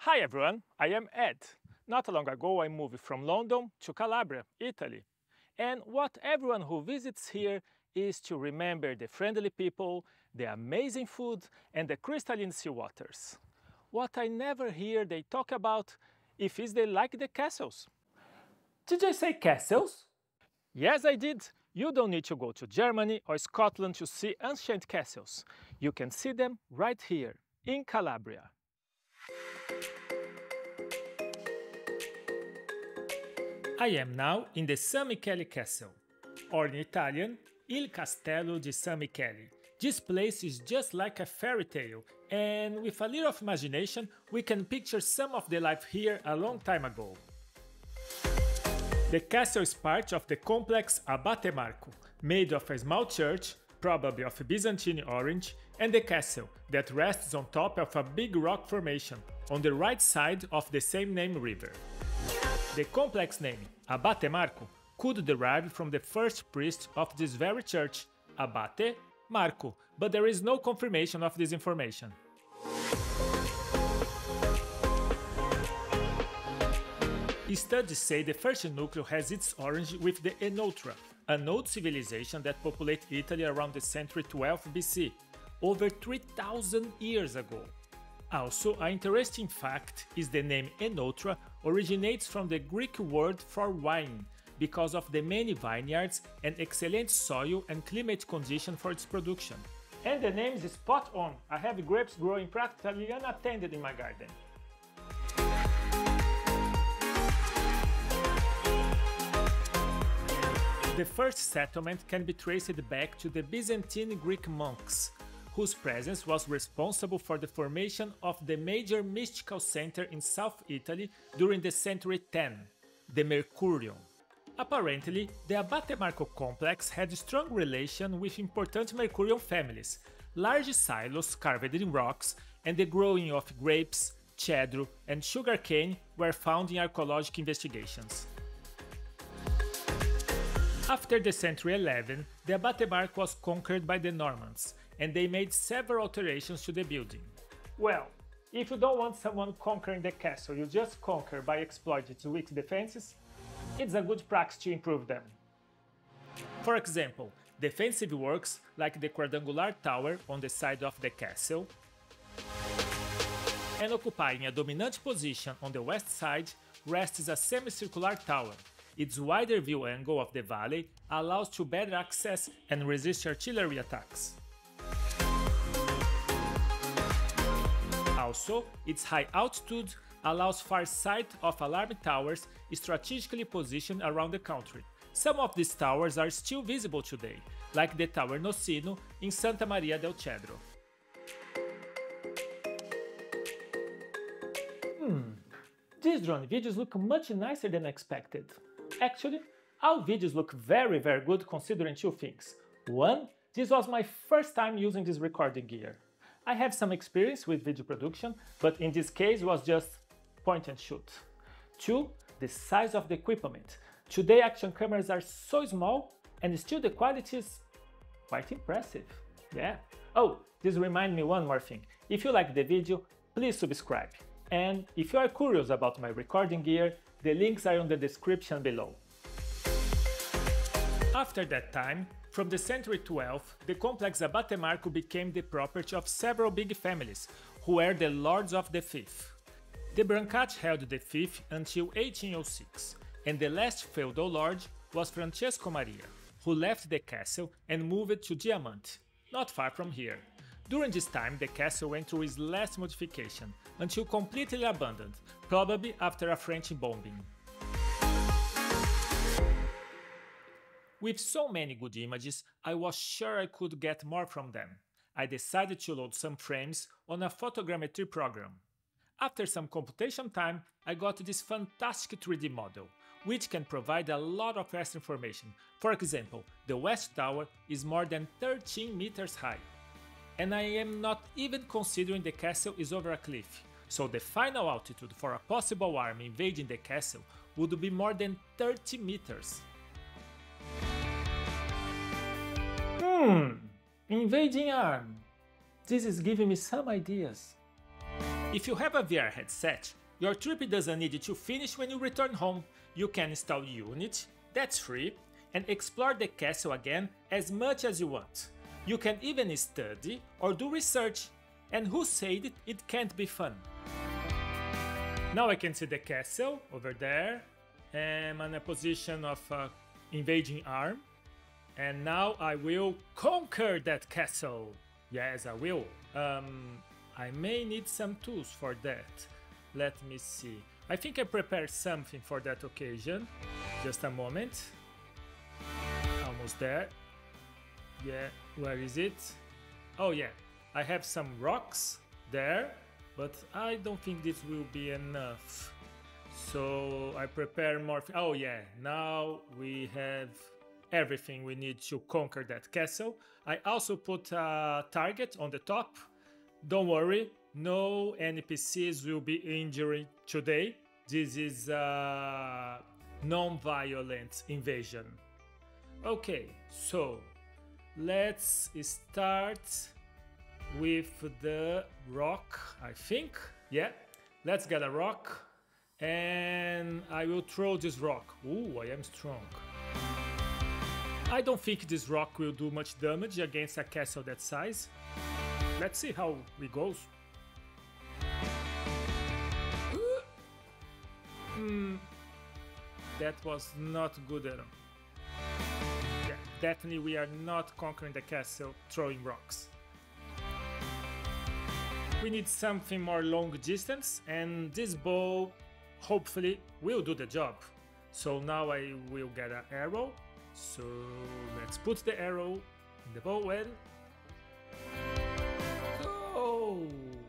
Hi everyone, I am Ed. Not long ago I moved from London to Calabria, Italy. And what everyone who visits here is to remember the friendly people, the amazing food and the crystalline sea waters. What I never hear they talk about is they like the castles. Did I say castles? Yes, I did. You don't need to go to Germany or Scotland to see ancient castles. You can see them right here, in Calabria. I am now in the San Michele Castle, or in Italian, Il Castello di San Michele. This place is just like a fairy tale, and with a little of imagination, we can picture some of the life here a long time ago. The castle is part of the complex Abate Marco, made of a small church, probably of Byzantine origin, and the castle that rests on top of a big rock formation on the right side of the same name river. The complex name, Abate Marco, could derive from the first priest of this very church, Abate Marco, but there is no confirmation of this information. Studies say the first nucleo has its origin with the Enotra, an old civilization that populated Italy around the century 12 BC, over 3,000 years ago. Also, an interesting fact is the name Enotra originates from the Greek word for wine, because of the many vineyards and excellent soil and climate condition for its production. And the name is spot on. I have grapes growing practically unattended in my garden. The first settlement can be traced back to the Byzantine Greek monks, whose presence was responsible for the formation of the major mystical center in South Italy during the century X, the Mercurium. Apparently, the Abate Marco complex had a strong relation with important Mercurian families, large silos carved in rocks, and the growing of grapes, cedro, and sugarcane were found in archaeological investigations. After the century XI, the Abate Marco was conquered by the Normans, and they made several alterations to the building. Well, if you don't want someone conquering the castle you just conquer by exploiting its weak defenses, it's a good practice to improve them. For example, defensive works like the quadrangular tower on the side of the castle, and occupying a dominant position on the west side rests a semicircular tower. Its wider view angle of the valley allows to better access and resist artillery attacks. Also, its high altitude allows far sight of alarm towers strategically positioned around the country. Some of these towers are still visible today, like the Tower Nocino in Santa Maria del Cedro. These drone videos look much nicer than expected. Actually, all videos look very good considering two things. One, this was my first time using this recording gear. I have some experience with video production, but in this case it was just point and shoot. Two, the size of the equipment. Today action cameras are so small and still the quality is quite impressive. Yeah. Oh, this reminds me one more thing. If you like the video, please subscribe. And if you are curious about my recording gear, the links are in the description below. After that time, from the century 12, the complex Abate Marco became the property of several big families, who were the lords of the fief. The Brancati held the fief until 1806, and the last feudal lord was Francesco Maria, who left the castle and moved to Diamante, not far from here. During this time, the castle went through its last modification, until completely abandoned, probably after a French bombing. With so many good images, I was sure I could get more from them. I decided to load some frames on a photogrammetry program. After some computation time, I got this fantastic 3D model, which can provide a lot of extra information. For example, the West Tower is more than 13 meters high. And I am not even considering the castle is over a cliff, so the final altitude for a possible army invading the castle would be more than 30 meters. Invading arm. This is giving me some ideas. If you have a VR headset, your trip doesn't need to finish when you return home. You can install Unity, that's free, and explore the castle again as much as you want. You can even study or do research, and who said it can't be fun? Now I can see the castle over there. I'm in a position of invading arm, and now I will conquer that castle. Yes, I will. I may need some tools for that. Let me see. I think I prepared something for that occasion. Just a moment. Almost there. Yeah, where is it? Oh yeah, I have some rocks there, but I don't think this will be enough. So I prepare more. Oh yeah, now we have everything we need to conquer that castle. I also put a target on the top. Don't worry, no NPCs will be injured today. This is a non-violent invasion. Okay, so let's start with the rock, I think. Yeah, let's get a rock, and I will throw this rock. Ooh, I am strong. I don't think this rock will do much damage against a castle that size. Let's see how it goes. That was not good at all. Yeah, definitely we are not conquering the castle throwing rocks. We need something more long distance, and this bow hopefully will do the job. So now I will get an arrow. So let's put the arrow in the bow and go!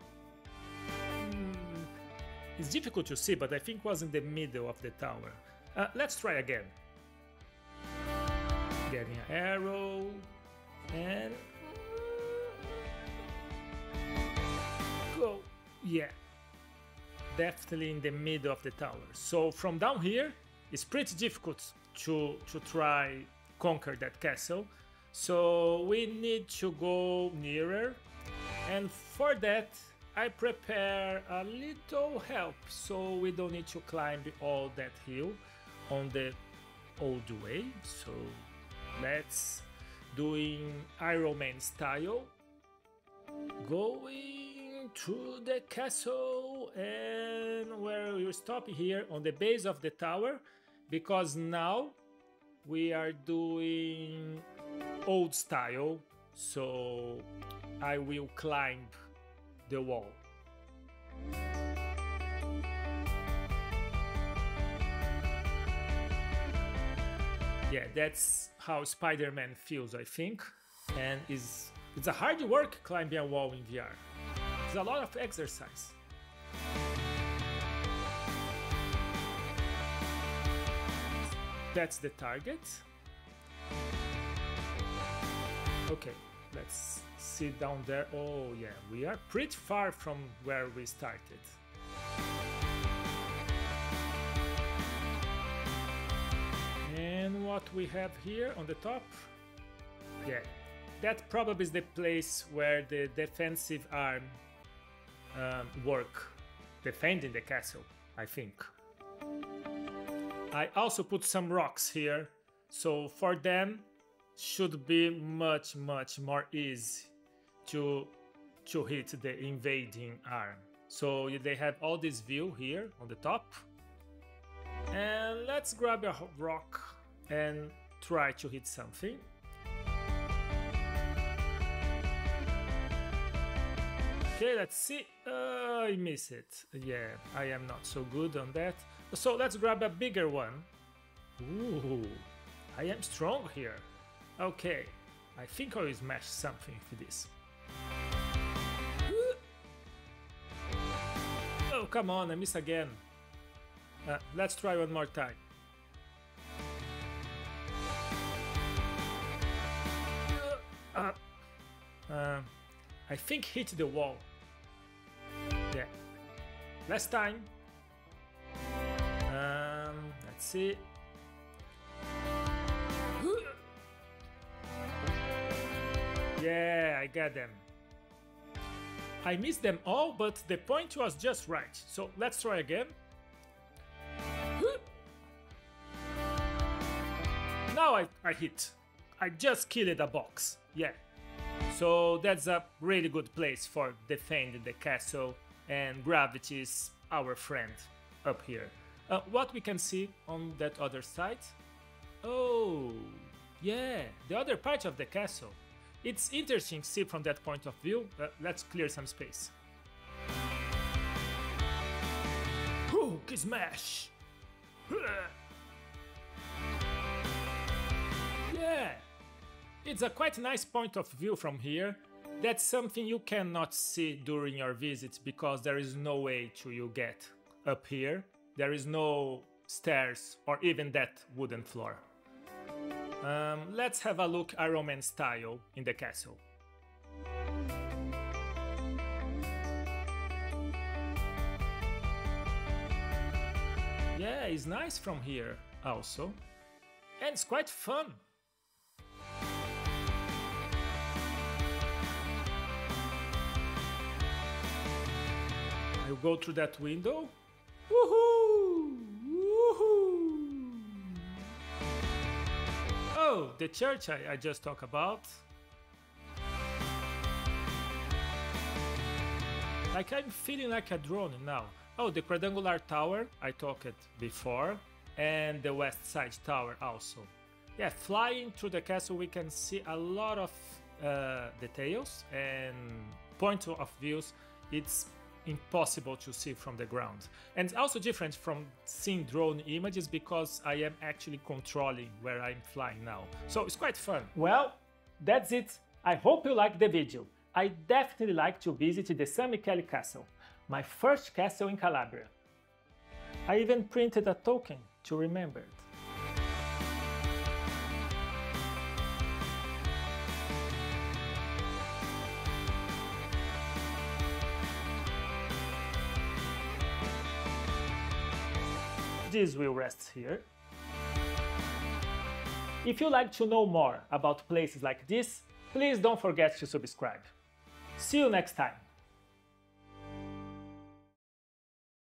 It's difficult to see, but I think it was in the middle of the tower. Let's try again. Getting an arrow and go. Yeah, definitely in the middle of the tower. So from down here, it's pretty difficult to try conquer that castle. So we need to go nearer, and for that I prepare a little help, so we don't need to climb all that hill on the old way. So let's doing Iron Man style, going to the castle, and where we stop here on the base of the tower, because now we are doing old style, so I will climb the wall. Yeah, that's how Spider-Man feels, I think, and it's a hard work climbing a wall in VR. It's a lot of exercise. That's the target. Okay, let's see down there. Oh yeah, we are pretty far from where we started. And what we have here on the top? Yeah, that probably is the place where the defensive arm work, defending the castle, I think. I also put some rocks here, so for them should be much more easy to hit the invading arm. So they have all this view here on the top, and let's grab a rock and try to hit something. Okay, let's see. I miss it. Yeah, I am not so good on that. So let's grab a bigger one. Ooh, I am strong here. Okay, I think I will smash something for this. Oh, come on, I miss again. Let's try one more time. I think hit the wall. Yeah. Last time. Let's see. Yeah, I got them. I missed them all, but the point was just right. So let's try again. Now I hit. I just killed a box. Yeah. So that's a really good place for defending the castle, and gravity is our friend up here. What we can see on that other side? Oh, yeah, the other part of the castle. It's interesting to see from that point of view. Let's clear some space. Hook smash! Yeah, it's a quite nice point of view from here. That's something you cannot see during your visits because there is no way to you get up here. There is no stairs or even that wooden floor. Let's have a look at Roman style in the castle. Yeah, it's nice from here also. And it's quite fun. I'll go through that window. Woohoo! Woohoo! Oh, the church I just talked about. Like I'm feeling like a drone now. Oh, the quadrangular tower I talked before, and the west side tower also. Yeah, flying through the castle we can see a lot of details and point of views. It's impossible to see from the ground, and it's also different from seeing drone images because I am actually controlling where I'm flying now, so it's quite fun. Well, that's it. I hope you liked the video. I definitely like to visit the San Michele Castle, my first castle in Calabria. I even printed a token to remember it. This will rest here. If you'd like to know more about places like this, please don't forget to subscribe. See you next time!